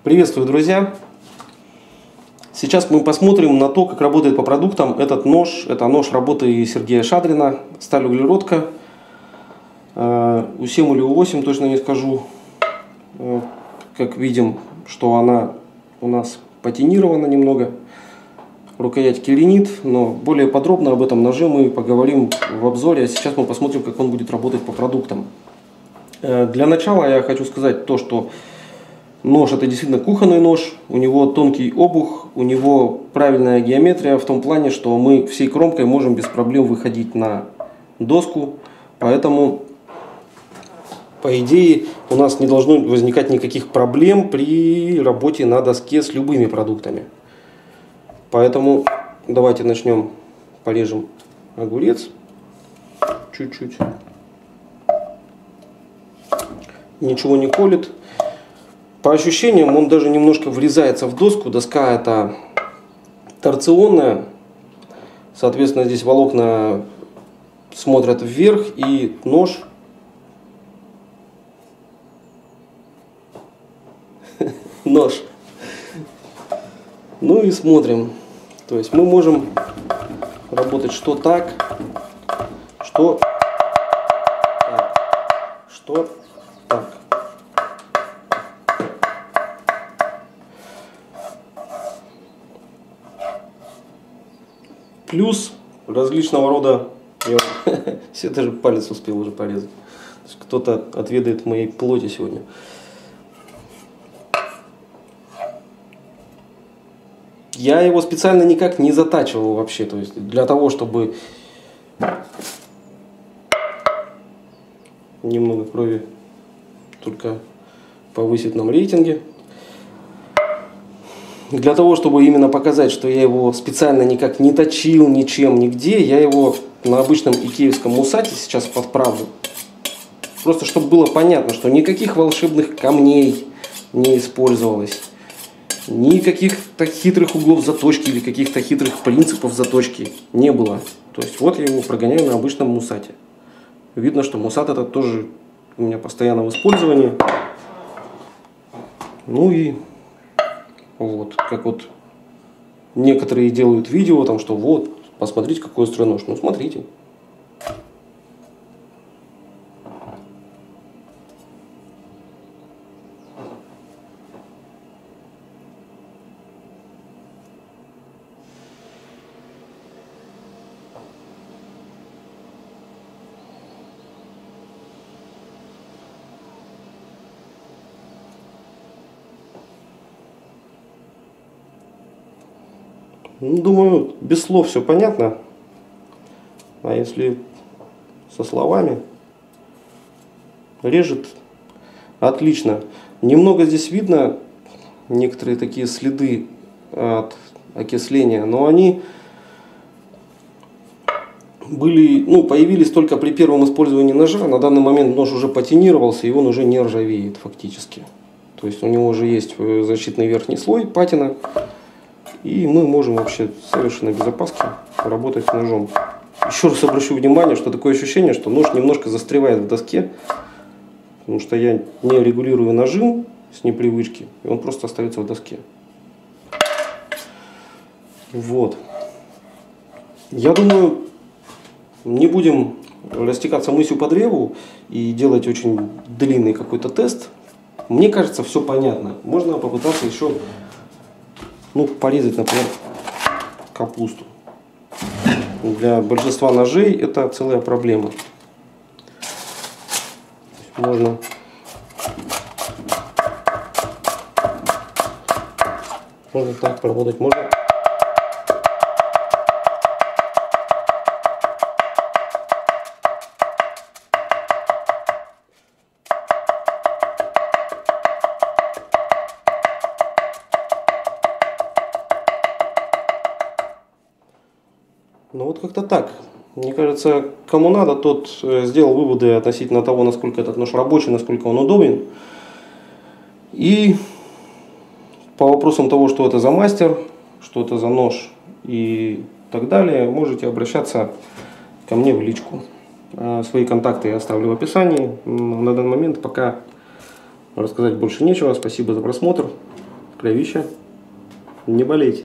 Приветствую, друзья! Сейчас мы посмотрим на то, как работает по продуктам этот нож. Это нож работы Сергея Шадрина, сталь-углеродка. U7 или U8, точно не скажу. Как видим, что она у нас патинирована немного. Рукоять кевринит, но более подробно об этом ноже мы поговорим в обзоре. А сейчас мы посмотрим, как он будет работать по продуктам. Для начала я хочу сказать то, что нож это действительно кухонный нож, у него тонкий обух, у него правильная геометрия в том плане, что мы всей кромкой можем без проблем выходить на доску, поэтому по идее у нас не должно возникать никаких проблем при работе на доске с любыми продуктами. Поэтому давайте начнем, порежем огурец чуть-чуть. Ничего не колет. По ощущениям он даже немножко врезается в доску. Доска это торционная. Соответственно, здесь волокна смотрят вверх и нож Ну и смотрим. То есть мы можем работать что так, что так. Плюс различного рода, я даже палец успел уже порезать. Кто-то отведает моей плоти сегодня. Я его специально никак не затачивал вообще, то есть для того, чтобы немного крови только повысить нам рейтинги. Для того, чтобы именно показать, что я его специально никак не точил ничем, нигде, я его на обычном икеевском мусате сейчас подправлю. Просто чтобы было понятно, что никаких волшебных камней не использовалось. Никаких-то хитрых углов заточки или каких-то хитрых принципов заточки не было. То есть вот я его прогоняю на обычном мусате. Видно, что мусат этот тоже у меня постоянно в использовании. Ну и вот, как вот некоторые делают видео, там, что вот, посмотрите, какой острый нож. Ну смотрите. Ну, думаю, без слов все понятно. А если со словами? Режет отлично. Немного здесь видно некоторые такие следы от окисления, но они появились только при первом использовании ножа. На данный момент нож уже патинировался, и он уже не ржавеет фактически. То есть у него уже есть защитный верхний слой патина. И мы можем вообще совершенно без опаски работать с ножом. Еще раз обращу внимание, что такое ощущение, что нож немножко застревает в доске. Потому что я не регулирую нажим с непривычки. И он просто остается в доске. Вот. Я думаю, не будем растекаться мыслью по древу и делать очень длинный какой-то тест. Мне кажется, все понятно. Можно попытаться еще порезать, например, капусту. Для большинства ножей это целая проблема. Можно так поработать, можно. Ну вот как-то так. Мне кажется, кому надо, тот сделал выводы относительно того, насколько этот нож рабочий, насколько он удобен. И по вопросам того, что это за мастер, что это за нож и так далее, можете обращаться ко мне в личку. Свои контакты я оставлю в описании. На данный момент пока рассказать больше нечего. Спасибо за просмотр. кровища, не болеть.